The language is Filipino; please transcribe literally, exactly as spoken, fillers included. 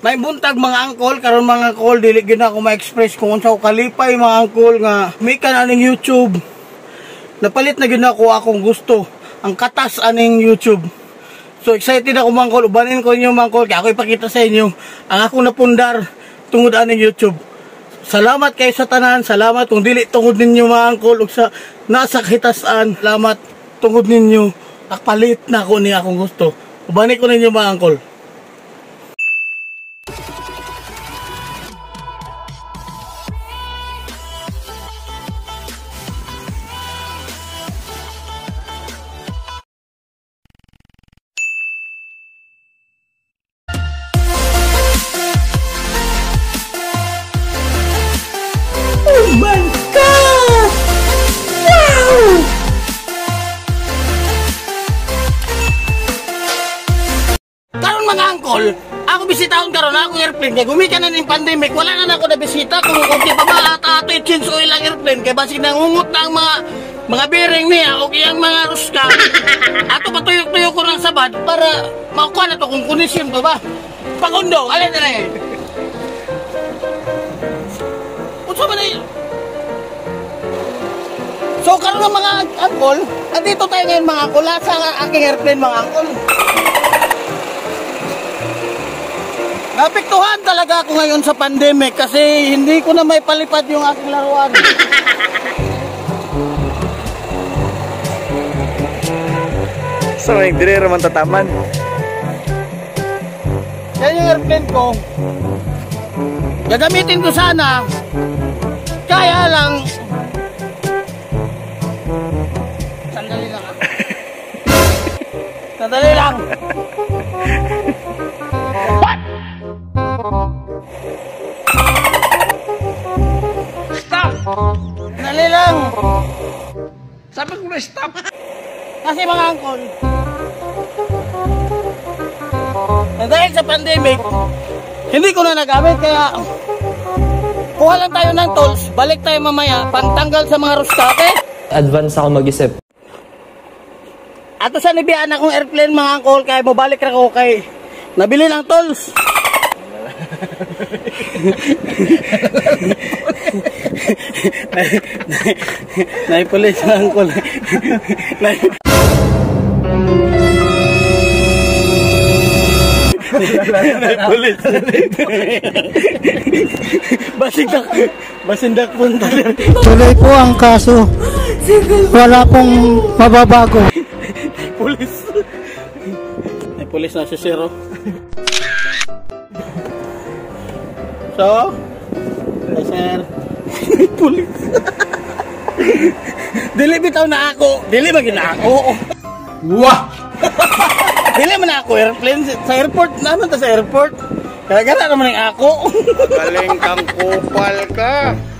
May buntag mga angkol, karon mga angkol, dili gyud ako ma-express kung unsa ko kalipay mga angkol nga may kan aning YouTube. Napalit na gyud ako akong gusto, ang katas aning YouTube. So excited ako mga angkol, ubanin ko inyo mga angkol, kaya ako ipakita sa inyo ang akong napundar tungod aning YouTube. Salamat kayo sa tanan, salamat kung dili tungod ninyo mga angkol ug sa nasa hitasan, salamat tungod ninyo. Akpalit na ako ni akong gusto. Ubanin ko ninyo mga angkol. Oh my God! Wow! Karon mga angkol, ako bisitahon karon akong airplane kay gumikan na ning pandemic, wala na ako na bisita kung okay pa ba at ato i-change oil ang airplane kay basig nangungot na ang mga mga bearing niya o iyang mga ruska. Ato patuyok-tuyok ko ng sabad para makuha na to kung kondisyon pa ba. Pakundo, alin na rin. Unsa man ay? So karon ng mga angkol, andito tayo ngayon mga angkol sa aking airplane mga angkol. Napiktuhan talaga ako ngayon sa pandemic kasi hindi ko na may palipad yung aking laruan. So, hindi rin naman tataman. Yan yung airplane ko. Gagamitin ko sana. Kaya lang. Sandali lang. Sandali lang. What? Stop! Sandali lang. Sabi ko na stop. Kasi mga angkol, dahil sa pandemic, hindi ko na nagamit kaya kuha lang tayo ng tools, balik tayo mamaya, pangtanggal sa mga ruska, okay? Advance ako mag-isip. Ato sa nibiyaan akong airplane mga angkol, kaya mabalik na ako kay nabili ng tools. Naipulis mga angkol. Naipulis. Basindak. Basindak punta. Tuloy po ang kaso. Wala pong mababago. Pulis. Naipulis na si Zero. So, hey sir. Pulis. Dili bitaw na ako. Dili maging na ako. Wah! Dili man ako airplane sa airport naman ta sa airport. Kaya gana naman ang ako. Galing kang kupal ka.